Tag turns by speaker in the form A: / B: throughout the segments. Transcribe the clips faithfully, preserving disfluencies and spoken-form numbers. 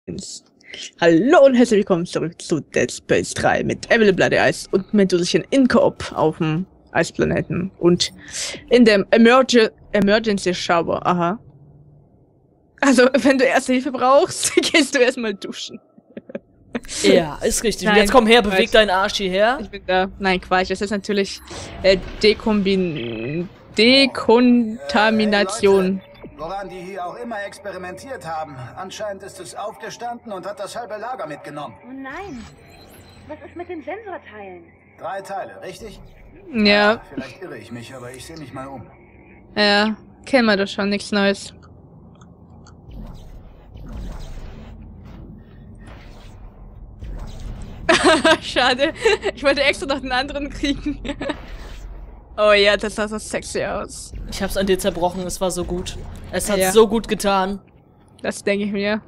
A: Hallo und herzlich willkommen zurück zu Dead Space drei mit Emily Bloody Ice und Mendozelchen in Koop auf dem Eisplaneten und in dem Emerge Emergency Shower. Aha. Also, wenn du Erste Hilfe brauchst, gehst du erstmal duschen.
B: Ja, ist richtig.
A: Nein,
B: und jetzt komm her,
A: Quatsch.
B: beweg deinen Arsch hierher.
A: Ich bin da. Nein, Quatsch. Das ist natürlich äh, Dekombin Dekontamination.
C: Hey, Leute, woran die hier auch immer experimentiert haben. Anscheinend ist es aufgestanden und hat das halbe Lager mitgenommen.
D: Oh nein. Was ist mit den Sensorteilen?
C: Drei Teile, richtig?
A: Ja,
C: Ah, vielleicht irre ich mich, aber ich sehe mich mal um.
A: ja. Kennen wir doch schon. Nichts Neues. Schade. Ich wollte extra noch den anderen kriegen. Oh ja, das sah so sexy aus.
B: Ich hab's an dir zerbrochen, es war so gut. Es hat
A: Ja.
B: so gut getan.
A: Das denke ich mir.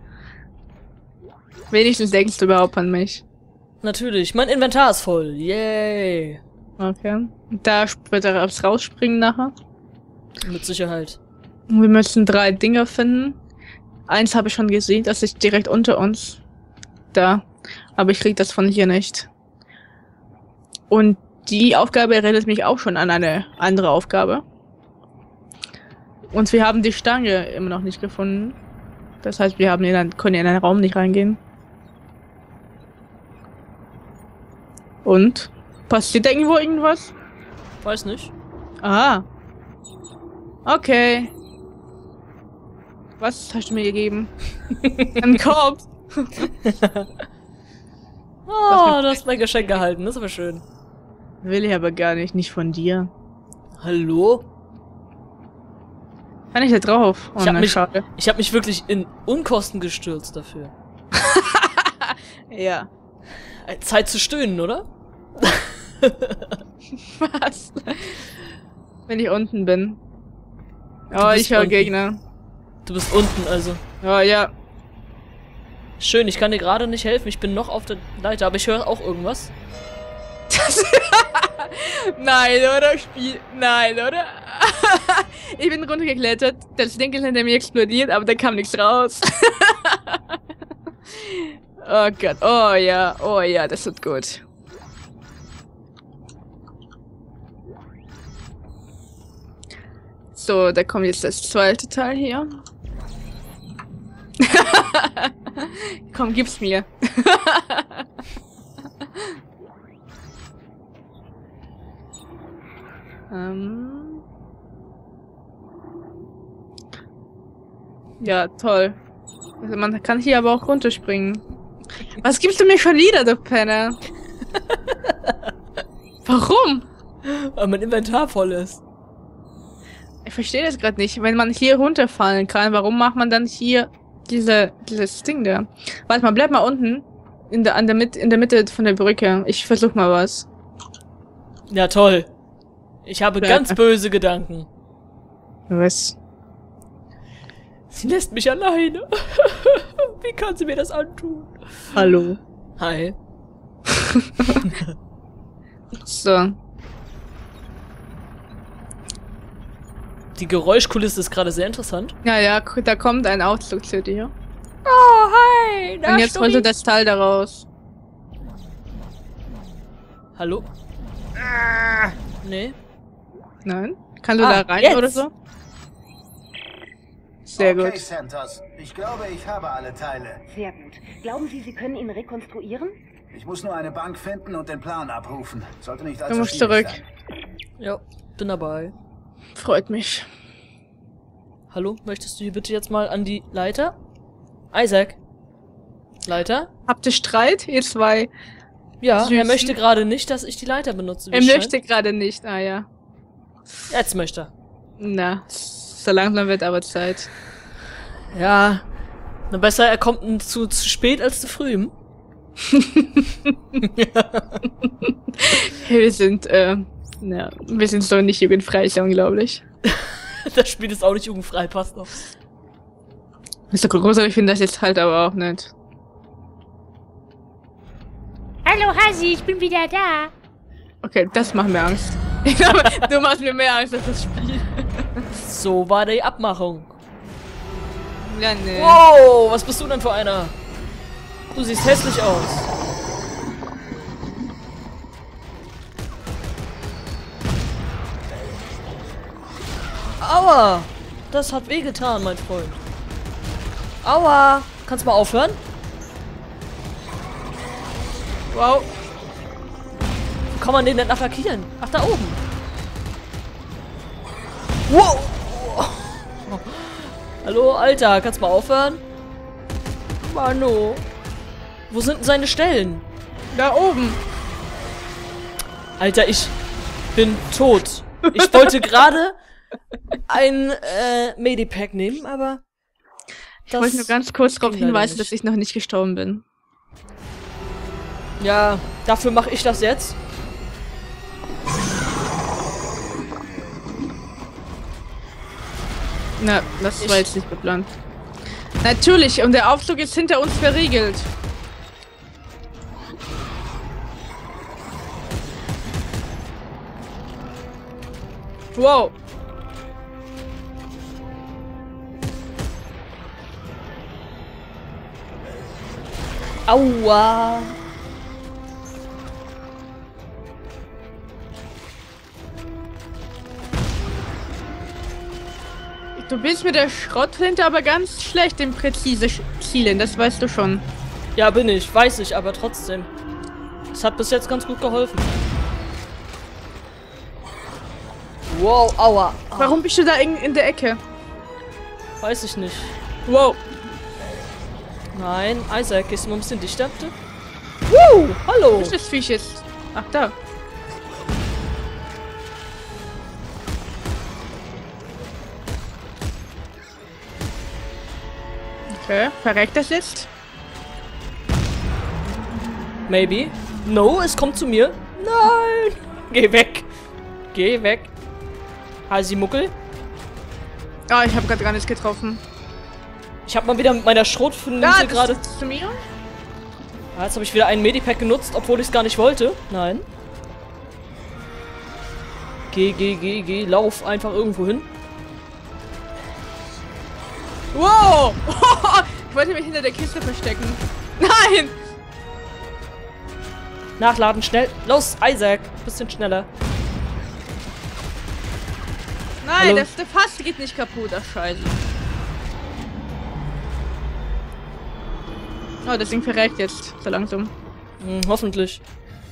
A: Wenigstens denkst du überhaupt an mich.
B: Natürlich, mein Inventar ist voll. Yay.
A: Okay. Da wird er aufs rausspringen nachher.
B: Mit Sicherheit.
A: Wir müssen drei Dinger finden. Eins habe ich schon gesehen, das ist direkt unter uns. Da. Aber ich krieg das von hier nicht. Und die Aufgabe erinnert mich auch schon an eine andere Aufgabe. Und wir haben die Stange immer noch nicht gefunden. Das heißt, wir haben in einen, können in einen Raum nicht reingehen. Und? Passiert irgendwo irgendwas?
B: Weiß nicht.
A: Aha. Okay. Was hast du mir gegeben? Ein Korb.
B: Oh, du hast mein Geschenk gehalten, das ist aber schön.
A: Will ich aber gar nicht, nicht von dir.
B: Hallo?
A: Kann ich da drauf? Oh,
B: Ich hab,
A: na,
B: mich,
A: schade.
B: ich hab mich wirklich in Unkosten gestürzt dafür.
A: Ja.
B: Äh, Zeit zu stöhnen, oder?
A: Was? Wenn ich unten bin.
B: Du
A: Oh,
B: bist
A: ich höre
B: unten.
A: Gegner.
B: Du bist unten, also.
A: Oh, ja.
B: Schön, ich kann dir gerade nicht helfen, ich bin noch auf der Leiter, aber ich höre auch irgendwas.
A: Nein, oder? Spiel. Nein, oder? Ich bin runtergeklettert. Das Ding ist hinter mir explodiert, aber da kam nichts raus. Oh Gott. Oh ja. Oh ja, das wird gut. So, da kommt jetzt das zweite Teil hier. Komm, gib's mir. ähm. Ja, toll. Also man kann hier aber auch runterspringen. Was gibst du mir schon wieder, du Penner? Warum?
B: Weil mein Inventar voll ist.
A: Ich verstehe das gerade nicht. Wenn man hier runterfallen kann, warum macht man dann hier diese, dieses Ding da? Warte mal, bleib mal unten. In der, an der, Mit in der Mitte von der Brücke. Ich versuch mal was.
B: Ja, toll. Ich habe
A: Ja.
B: ganz böse Gedanken.
A: Was?
B: Sie lässt mich alleine. Wie kann sie mir das antun?
A: Hallo.
B: Hi.
A: So.
B: Die Geräuschkulisse ist gerade sehr interessant.
A: Ja, ja, gu- da kommt ein Ausflug zu dir.
B: Oh, hi.
A: Und jetzt holst du das Teil da raus.
B: Hallo? Ah, nee.
A: Nein? Kannst du
B: Ah,
A: da rein
B: jetzt.
A: oder so? Sehr
C: okay,
A: gut.
C: Santos. Ich glaube, ich habe alle Teile.
D: Sehr gut. Glauben Sie, Sie können ihn rekonstruieren?
C: Ich muss nur eine Bank finden und den Plan abrufen. Sollte nicht allzu
A: Du musst
C: schwierig
A: zurück.
C: sein.
B: Ja, bin dabei.
A: Freut mich.
B: Hallo, möchtest du hier bitte jetzt mal an die Leiter? Isaac? Leiter?
A: Habt ihr Streit, ihr zwei?
B: Ja, er
A: Süßen.
B: möchte gerade nicht, dass ich die Leiter benutze. wie
A: Er
B: es
A: möchte gerade nicht. Ah ja.
B: scheint. Jetzt möchte er.
A: Na, so langsam wird aber Zeit.
B: Ja. Na besser, er kommt zu, zu spät als zu früh. hm?
A: Wir sind, äh, ja, wir sind so nicht jugendfrei, ist ja unglaublich.
B: Das Spiel ist auch nicht jugendfrei, passt noch.
A: Mister Großer, ich finde das jetzt halt aber auch nicht.
E: Hallo Hasi, ich bin wieder da.
A: Okay, das macht mir Angst. Ich glaube, du machst mir mehr Angst als das Spiel.
B: So war die Abmachung.
A: Ja, nee.
B: Wow, was bist du denn für einer? Du siehst hässlich aus. Aua! Das hat wehgetan, mein Freund. Aua! Kannst du mal aufhören? Wow. Wo kann man den denn attackieren? Ach, da oben. Wow! Hallo, Alter, kannst du mal aufhören? Mano. Wo sind denn seine Stellen?
A: Da oben.
B: Alter, ich bin tot. Ich wollte gerade ein äh, Medipack nehmen, aber
A: Ich wollte nur ganz kurz darauf
B: ging leider
A: hinweisen,
B: nicht.
A: dass ich noch nicht gestorben bin.
B: Ja, dafür mache ich das jetzt.
A: Na, das war
B: Ich-
A: jetzt nicht geplant. Natürlich, und der Aufzug ist hinter uns verriegelt. Wow.
B: Aua.
A: Du bist mit der Schrotflinte aber ganz schlecht im präzise Sch- Zielen, das weißt du schon.
B: Ja, bin ich, weiß ich, aber trotzdem. Es hat bis jetzt ganz gut geholfen. Wow, aua. Ah,
A: Warum bist du da in, in der Ecke?
B: weiß ich nicht.
A: Wow.
B: Nein, Isaac, gehst du mal ein bisschen dichter, bitte? Woo, hallo.
A: Wo ist das Viech jetzt? Ach, da. Okay, verreckt das jetzt?
B: Maybe. No, es kommt zu mir. Nein. Geh weg. Geh weg. Hasi-Muckel.
A: Ah, ich habe gerade gar nichts getroffen.
B: Ich habe mal wieder mit meiner Schrotflinte
A: Ah,
B: gerade...
A: das ist zu mir?
B: Ah, jetzt habe ich wieder einen Medipack genutzt, obwohl ich es gar nicht wollte. Nein. Geh, geh, geh, geh. Lauf einfach irgendwo hin.
A: Wow! Ich wollte mich hinter der Kiste verstecken. Nein!
B: Nachladen, schnell. Los, Isaac. Bisschen schneller.
A: Nein,
B: Hallo?
A: das, der Fass geht nicht kaputt. Ach, scheiße. Oh, das Ding verreckt jetzt. So langsam.
B: Hm, hoffentlich.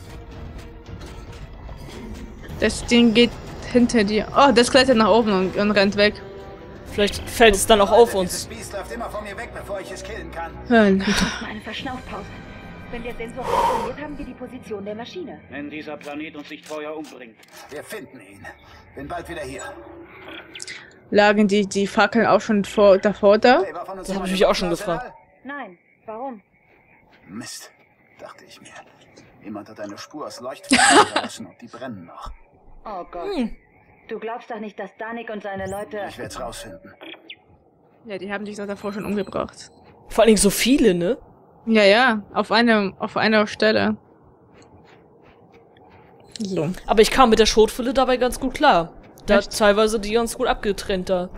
A: Das Ding geht hinter dir. Oh, das klettert nach oben und, und rennt weg.
B: Vielleicht fällt es dann auch auf
C: Dieses
B: uns.
C: Biest läuft immer von mir weg, bevor ich es killen kann.
A: Nein.
D: Mal eine Verschnaufpause. Wenn der Sensor funktioniert, haben wir die Position der Maschine.
F: Wenn dieser Planet uns nicht vorher umbringt.
C: Wir finden ihn. Bin bald wieder hier.
A: Lagen die, die Fackeln auch schon vor, davor da?
C: Hey, war von uns
B: Das hab
C: jemand
B: ich mich auch
C: im
B: schon
C: Arsenal?
B: gefragt.
D: Nein. Warum?
C: Mist, dachte ich mir. Jemand hat eine Spur aus Leuchtfeuer hinterlassen und die brennen noch.
D: Oh Gott.
B: Hm.
D: Du glaubst doch nicht, dass Danik und seine Leute...
C: Ich werde es rausfinden.
A: Ja, die haben dich doch davor schon umgebracht.
B: Vor allen Dingen so viele, ne?
A: Ja, ja, auf einer, auf einer Stelle. So.
B: Aber ich kam mit der Schrotflinte dabei ganz gut klar. Da
A: Echt?
B: hat teilweise die ganz gut abgetrennt da.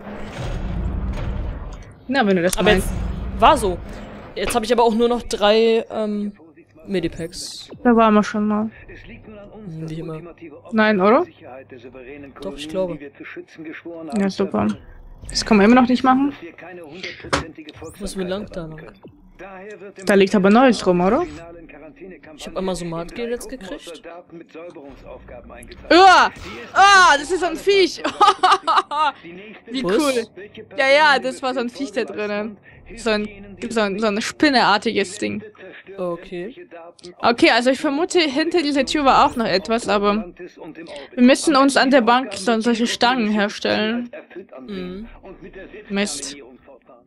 A: Na, wenn du das
B: Aber
A: meinst.
B: jetzt war so. Jetzt habe ich aber auch nur noch drei ähm, Medipacks.
A: Da waren wir schon mal.
F: Es liegt nun an uns,
B: Hm,
F: das
B: wie immer.
F: ultimative Opfer
A: Nein, oder?
F: der Sicherheit der souveränen
B: Doch, ich
F: Kolonien,
B: glaube.
F: die wir zu schützen geschworen
A: Ja,
F: haben,
A: super.
F: zu erfüllen.
A: Das kann man immer noch nicht machen.
F: Dass wir keine hundertprozentige
B: Müssen wir lang
F: Folgsamkeit
B: da
F: erwarten
B: lang?
F: können. Daher wird im
A: Da liegt aber Neues rum, oder?
F: finalen Quarantänekampagne
B: Ich hab Amazomat-Gel
F: in drei
B: jetzt
F: Gruppen aus
B: gekriegt.
F: Soldaten mit Säuberungsaufgaben eingeteilt.
A: Uah!
F: Die erste
A: Ah, das ist so ein Viech!
F: Die nächste
A: Wie
B: Was?
A: cool.
F: Welche
A: Ja, ja,
F: Person
A: das war so ein
F: befehlt
A: Viech da
F: Folge
A: drinnen.
F: hilft
A: So ein,
F: jenen, die
A: so ein, so ein spinneartiges Ding.
F: zerstört
B: Okay.
F: sämtliche Daten
A: Okay, also ich vermute, hinter dieser Tür war auch noch etwas, aber
F: Atlantis und im Orbit.
A: wir müssen uns an der Bank so, solche Stangen herstellen.
F: Erfüllt ansehen
B: Mhm.
F: und mit der
A: Mist.
F: Selbstterminierung fortfahren.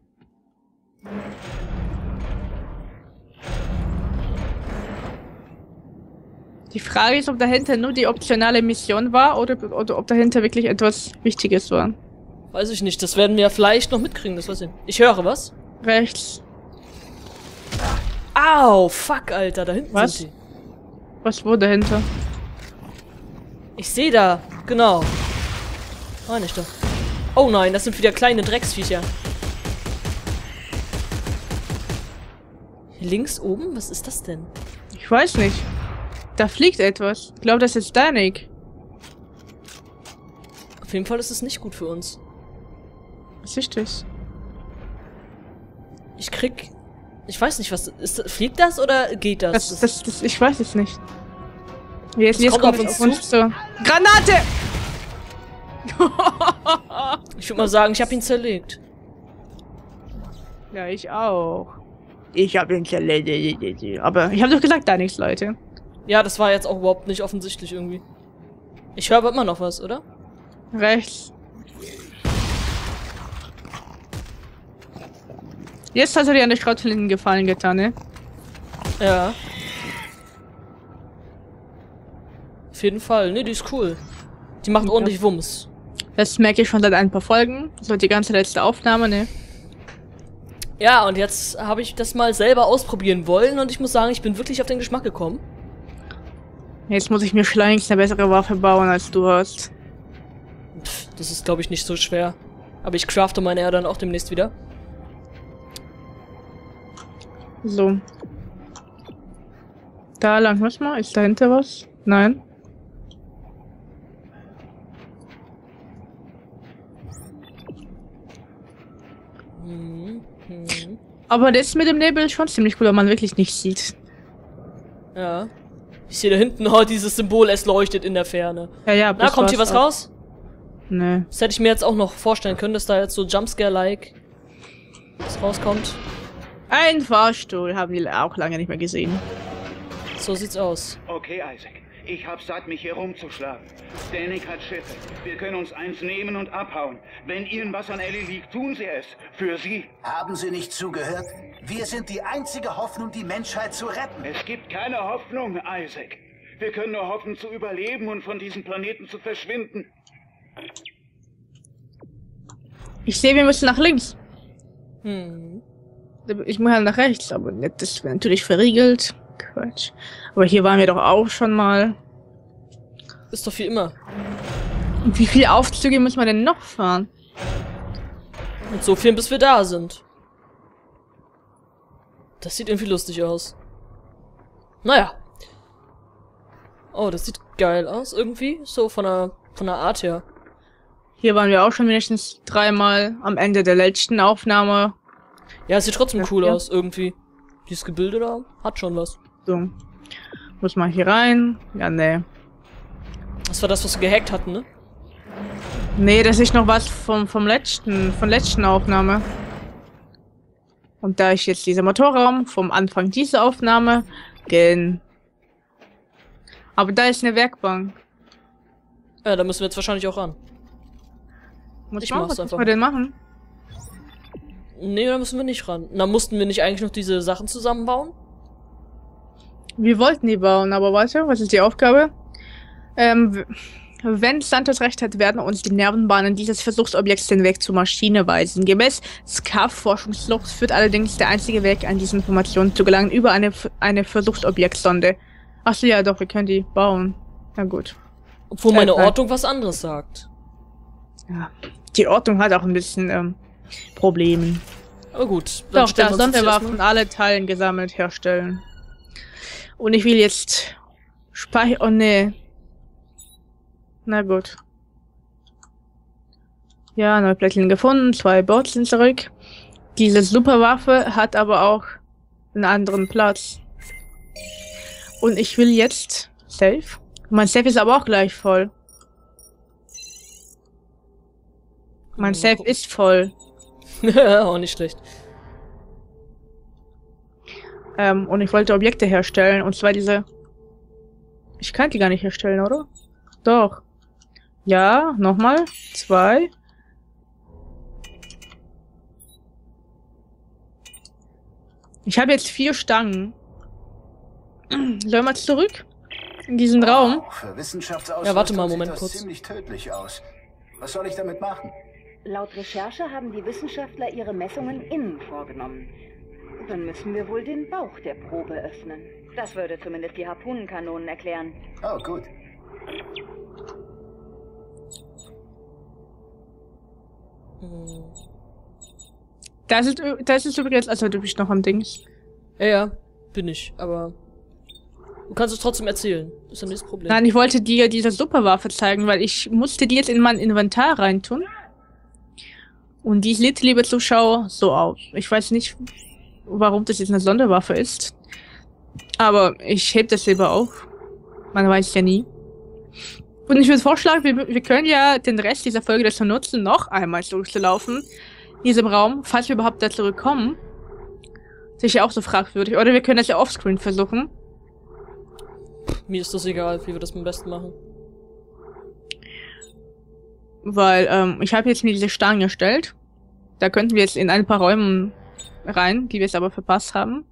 A: Die Frage ist, ob dahinter nur die optionale Mission war oder, oder ob dahinter wirklich etwas Wichtiges war.
B: Weiß ich nicht, das werden wir vielleicht noch mitkriegen, das weiß ich. Ich höre was.
A: Rechts.
B: Au, fuck, Alter, da hinten
A: Was?
B: sind die.
A: Was wurde dahinter?
B: Ich sehe da, genau. Meine ich doch. Oh nein, das sind wieder kleine Drecksviecher. Hier links oben? Was ist das denn?
A: Ich weiß nicht. Da fliegt etwas. Ich glaube, das ist Danik.
B: Auf jeden Fall ist es nicht gut für uns.
A: Was ist das?
B: Ich krieg... Ich weiß nicht, was... Ist, fliegt das oder geht das?
A: Das, das, das, ich weiß es nicht. Jetzt,
B: Das
A: jetzt
B: kommt
A: kommt
B: auf
A: es
B: uns
A: auf uns zu. Granate!
B: Ich würde mal sagen, ich habe ihn zerlegt.
A: Ja, ich auch. Ich habe ihn zerlegt. Aber ich habe doch gesagt, da nichts, Leute.
B: Ja, das war jetzt auch überhaupt nicht offensichtlich irgendwie. Ich höre aber immer noch was, oder?
A: Rechts. Jetzt hast du dir an der Schrottflinten gefallen getan, ne?
B: Ja. Auf jeden Fall. Ne, die ist cool. Die macht
A: Ja.
B: ordentlich Wumms.
A: Das merke ich schon seit ein paar Folgen. Das war die ganze letzte Aufnahme, ne?
B: Ja, und jetzt habe ich das mal selber ausprobieren wollen und ich muss sagen, ich bin wirklich auf den Geschmack gekommen.
A: Jetzt muss ich mir schleunigst eine bessere Waffe bauen, als du hast.
B: Pff, das ist, glaube ich, nicht so schwer. Aber ich crafte meine ja dann auch demnächst wieder.
A: So. Da lang muss man. Ist dahinter was? Nein.
B: Hm, hm.
A: Aber das mit dem Nebel ist schon ziemlich cool, wenn man wirklich nichts sieht.
B: Ja. Ich sehe da hinten, oh, dieses Symbol, es leuchtet in der Ferne.
A: Ja, ja,
B: Na, kommt hier was
A: auch.
B: raus?
A: Nee.
B: Das hätte ich mir jetzt auch noch vorstellen können, dass da jetzt so Jumpscare-like was rauskommt.
A: Ein Fahrstuhl haben wir auch lange nicht mehr gesehen.
B: So sieht's aus.
F: Okay, Isaac. Ich hab satt, mich hier rumzuschlagen. Danik hat Schiffe. Wir können uns eins nehmen und abhauen. Wenn Ihnen was an Ellie liegt, tun Sie es. Für Sie.
C: Haben Sie nicht zugehört? Wir sind die einzige Hoffnung, die Menschheit zu retten.
F: Es gibt keine Hoffnung, Isaac. Wir können nur hoffen, zu überleben und von diesem Planeten zu verschwinden.
A: Ich sehe, wir müssen nach links.
B: Hm.
A: Ich muss halt nach rechts, aber nicht, das wäre natürlich verriegelt. Quatsch. Aber hier waren wir doch auch schon mal.
B: Ist doch wie immer.
A: Und wie viele Aufzüge muss man denn noch fahren?
B: Und so viel, bis wir da sind. Das sieht irgendwie lustig aus. Naja. Oh, das sieht geil aus irgendwie. So von der, von der Art her.
A: Hier waren wir auch schon mindestens dreimal am Ende der letzten Aufnahme.
B: Ja, es sieht trotzdem
A: Ja,
B: cool
A: ja.
B: aus irgendwie. Dieses Gebilde da hat schon was.
A: So. Muss man hier rein? Ja, nee.
B: Das war das, was wir gehackt hatten, ne?
A: Nee, das ist noch was vom, vom letzten, von letzten Aufnahme. Und da ist jetzt dieser Motorraum vom Anfang dieser Aufnahme. Gen. Aber da ist eine Werkbank.
B: Ja, da müssen wir jetzt wahrscheinlich auch ran.
A: Muss
B: Ich
A: man,
B: mach's
A: was
B: einfach.
A: müssen wir denn machen?
B: Nee, da müssen wir nicht ran. Na, mussten wir nicht eigentlich noch diese Sachen zusammenbauen?
A: Wir wollten die bauen, aber warte, was ist die Aufgabe? Ähm, w- wenn Santos recht hat, werden uns die Nervenbahnen dieses Versuchsobjekts den Weg zur Maschine weisen. Gemäß S C A F-Forschungslucht führt allerdings der einzige Weg, an diese Informationen zu gelangen, über eine, F- eine Versuchsobjektsonde. Achso, ja, doch, wir können die bauen. Na gut.
B: Obwohl meine
A: Äh, nein.
B: Ortung was anderes sagt.
A: Ja. Die Ortung hat auch ein bisschen, ähm, Probleme.
B: Aber gut. dann
A: Doch,
B: stellen
A: da
B: wir uns jetzt
A: Sonde war
B: erstmal-
A: von alle Teilen gesammelt herstellen. Und ich will jetzt Speicher... Oh, nee. Na gut. Ja, neue Plättchen gefunden, zwei Bots sind zurück. Diese Superwaffe hat aber auch einen anderen Platz. Und ich will jetzt... Safe? Mein Safe ist aber auch gleich voll. Mein
B: Mal
A: Safe
B: gucken.
A: ist voll.
B: Auch nicht schlecht.
A: Ähm, und ich wollte Objekte herstellen, und zwar diese... Ich kann die gar nicht herstellen, oder? Doch. Ja, nochmal. Zwei. Ich habe jetzt vier Stangen. Sollen wir mal zurück? In diesen Raum?
C: Wow, für Wissenschaftsausrüstung
B: Ja, warte mal,
C: sieht
B: Moment
C: das
B: kurz.
C: ziemlich tödlich aus. Was soll ich damit machen?
D: Laut Recherche haben die Wissenschaftler ihre Messungen innen vorgenommen. Dann müssen wir wohl den Bauch der Probe öffnen. Das würde zumindest die Harpunenkanonen erklären.
C: Oh, gut.
B: Hm.
A: Das ist, ü- das ist übrigens... Also, du bist noch am Dings.
B: Ja, ja, bin ich, aber du kannst es trotzdem erzählen. Das ist ja nicht das Problem.
A: Nein, ich wollte dir diese Superwaffe zeigen, weil ich musste die jetzt in mein Inventar reintun. Und die sieht, liebe Zuschauer, so aus. Ich weiß nicht, warum das jetzt eine Sonderwaffe ist. Aber ich heb das lieber auf. Man weiß ja nie. Und ich würde vorschlagen, wir, wir können ja den Rest dieser Folge dazu nutzen, noch einmal durchzulaufen. In diesem Raum, falls wir überhaupt da zurückkommen. Sicher auch so fragwürdig. Oder wir können das ja offscreen versuchen.
B: Mir ist das egal, wie wir das am besten machen.
A: Weil, ähm, ich habe jetzt mir diese Stangen gestellt. Da könnten wir jetzt in ein paar Räumen rein, die wir jetzt aber verpasst haben.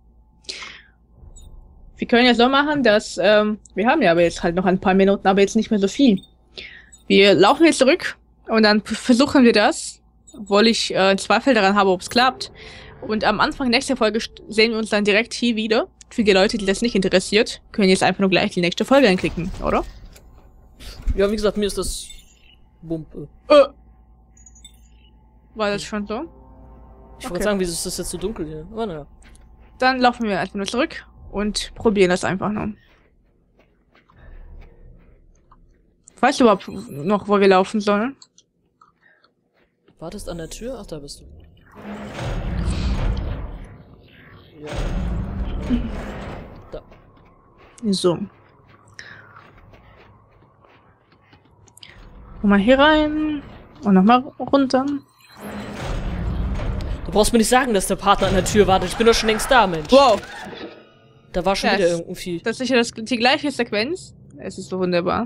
A: Wir können ja so machen, dass, ähm, wir haben ja aber jetzt halt noch ein paar Minuten, aber jetzt nicht mehr so viel. Wir laufen jetzt zurück und dann versuchen wir das, obwohl ich äh, Zweifel daran habe, ob es klappt. Und am Anfang nächster Folge sehen wir uns dann direkt hier wieder. Für die Leute, die das nicht interessiert, können jetzt einfach nur gleich die nächste Folge anklicken, oder?
B: Ja, wie gesagt, mir ist das Wumpe.
A: Äh. War das schon so?
B: Ich wollte
A: Okay.
B: sagen, wieso ist das jetzt so dunkel hier? Aber naja.
A: Dann laufen wir einfach nur zurück und probieren das einfach nur. Weißt du überhaupt noch, wo wir laufen sollen?
B: Wartest an der Tür? Ach, da bist du. Ja. Da.
A: So. Mal hier rein und nochmal runter.
B: Du brauchst mir nicht sagen, dass der Partner an der Tür wartet. Ich bin doch schon längst da, Mensch.
A: Wow!
B: Da war schon
A: Ja,
B: wieder
A: es-
B: irgendein Vieh.
A: Das ist sicher das, die gleiche Sequenz. Es ist so wunderbar.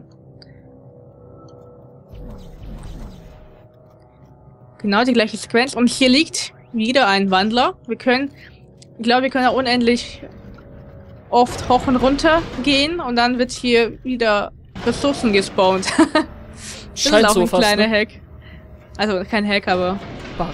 A: Genau die gleiche Sequenz. Und hier liegt wieder ein Wandler. Wir können, ich glaube, wir können ja unendlich oft hoch und runter gehen. Und dann wird hier wieder Ressourcen gespawnt. Das
B: Scheint
A: ist auch
B: so
A: ein
B: fast,
A: kleiner
B: ne?
A: Hack. Also kein Hack, aber
B: Bug.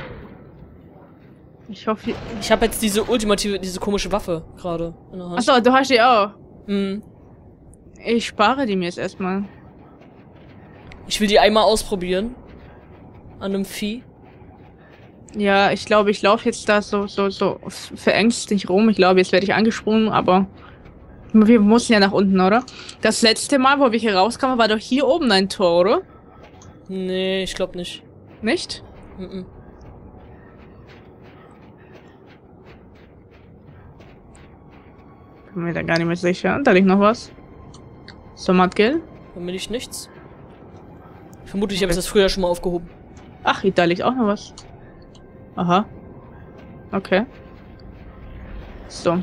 A: ich hoffe...
B: Ich habe jetzt diese ultimative, diese komische Waffe gerade in der Hand.
A: Achso, du hast die auch.
B: Hm.
A: Ich spare die mir jetzt erstmal.
B: Ich will die einmal ausprobieren. An einem Vieh.
A: Ja, ich glaube, ich laufe jetzt da so, so, so verängstigt rum. Ich glaube, jetzt werde ich angesprungen, aber wir mussten ja nach unten, oder? Das letzte Mal, wo wir hier rauskamen, war doch hier oben ein Tor, oder?
B: Nee, ich glaube nicht.
A: Nicht?
B: Mhm.
A: Bin mir da gar nicht mehr sicher. Da liegt noch was. Somatgel.
B: Dann will ich nichts. Vermutlich habe ich das früher schon mal aufgehoben.
A: Ach, hier, da liegt auch noch was. Aha. Okay. So.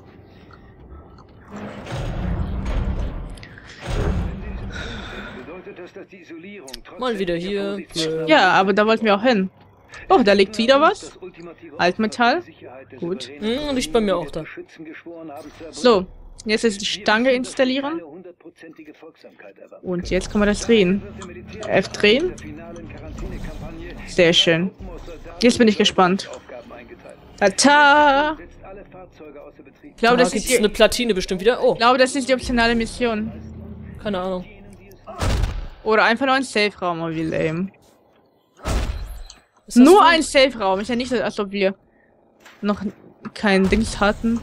B: Mal wieder hier. Äh,
A: Ja, aber da wollten wir auch hin. Oh, da liegt wieder was. Altmetall. Gut.
B: Hm, liegt bei mir auch da.
A: So, jetzt ist die Stange installieren. Und jetzt kann man das drehen. F drehen. Sehr schön. Jetzt bin ich gespannt. Tata! Ich glaube,
B: Da
A: das ist
B: gibt's
A: die,
B: eine Platine bestimmt wieder. Oh,
A: ich glaube, das ist die optionale Mission.
B: keine Ahnung.
A: Oder einfach nur ein Safe-Raum, oh wie lame.
B: Ist das
A: Nur
B: so?
A: ein Safe-Raum. Ist ja nicht so, als ob wir noch kein Dings hatten.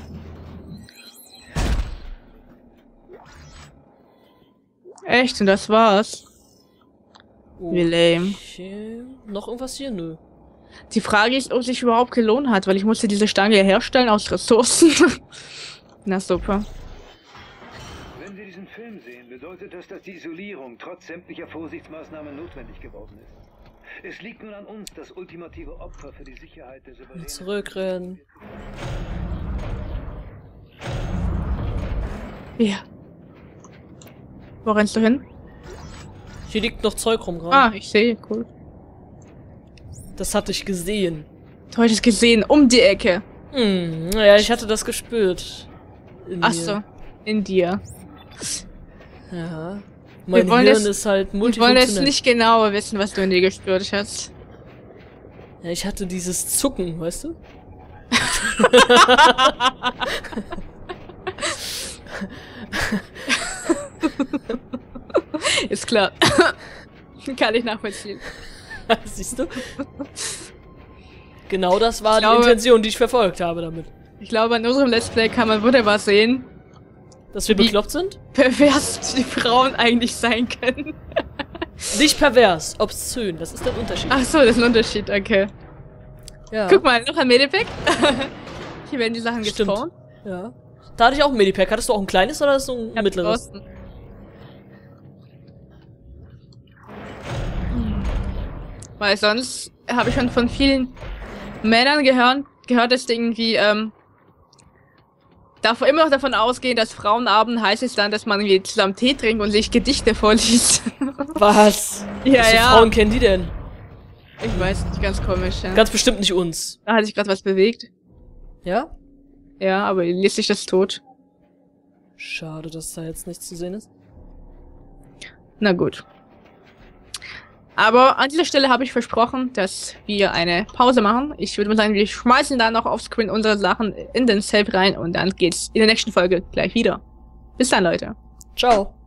A: Echt? Und das war's? Wie lame.
B: Okay. Noch irgendwas hier? Nö.
A: Die Frage ist, ob es sich überhaupt gelohnt hat, weil ich musste diese Stange ja herstellen aus Ressourcen. Na super.
F: Wenn Sie diesen Film sehen, bedeutet das, dass die Isolierung trotz sämtlicher Vorsichtsmaßnahmen notwendig geworden ist. Es liegt nun an uns, das ultimative Opfer für die Sicherheit des Überlebens.
B: Zurückrennen.
A: Ja. Wo rennst du hin?
B: Hier liegt noch Zeug rum gerade.
A: Ah, ich sehe, cool.
B: Das hatte ich gesehen.
A: Du hast es gesehen, um die Ecke.
B: Hm, naja, ich hatte das gespürt. In
A: Ach
B: mir.
A: so, in dir.
B: Ja. Mein
A: wollen
B: Hirn
A: jetzt-
B: ist halt
A: Wir wollen jetzt
B: multifunktionell.
A: nicht genauer wissen, was du in dir gespürt hast.
B: Ja, ich hatte dieses Zucken, weißt du?
A: Ist klar. Kann ich nachvollziehen.
B: Siehst du? Genau das war
A: Ich glaube-
B: die Intention, die ich verfolgt habe damit.
A: Ich glaube, in unserem Let's Play kann man wunderbar sehen,
B: Dass wir
A: Wie-
B: bekloppt sind?
A: pervers die Frauen eigentlich sein können.
B: Nicht pervers, obszön. Was ist der Unterschied?
A: Ach so, das ist ein Unterschied, okay.
B: ja.
A: Guck mal, noch ein Medipack. Hier werden die Sachen
B: Stimmt.
A: gespawnt.
B: Ja. Da hatte ich auch ein Medipack. Hattest du auch ein kleines oder so ein
A: Ich hab
B: mittleres?
A: draußen. Weil sonst habe ich schon von vielen Männern gehört, gehört, dass die irgendwie ähm, davor immer noch davon ausgehen, dass Frauenabend heißt es dann, dass man irgendwie zusammen Tee trinkt und sich Gedichte vorliest.
B: Was?
A: Ja,
B: Was für
A: ja.
B: Frauen kennen die denn?
A: Ich weiß nicht, ganz komisch. Ja.
B: Ganz bestimmt nicht uns.
A: Da hat sich gerade was bewegt.
B: Ja?
A: Ja, aber ließ sich das tot.
B: Schade, dass da jetzt nichts zu sehen ist.
A: Na gut. Aber an dieser Stelle habe ich versprochen, dass wir eine Pause machen. Ich würde mal sagen, wir schmeißen dann noch aufscreen unsere Sachen in den Save rein und dann geht's in der nächsten Folge gleich wieder. Bis dann, Leute.
B: Ciao.